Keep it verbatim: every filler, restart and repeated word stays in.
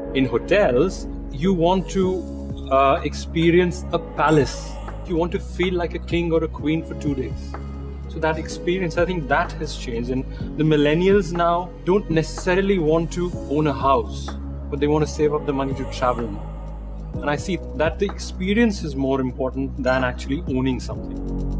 In hotels, you want to uh, experience a palace. You want to feel like a king or a queen for two days. So that experience, I think that has changed. And the millennials now don't necessarily want to own a house, but they want to save up the money to travel more. And I see that the experience is more important than actually owning something.